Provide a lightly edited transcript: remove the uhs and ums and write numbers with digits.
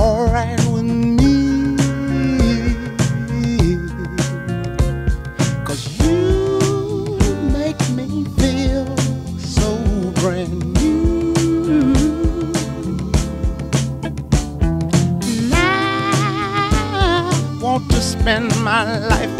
alright with me, 'cause you make me feel so brand new. And I want to spend my life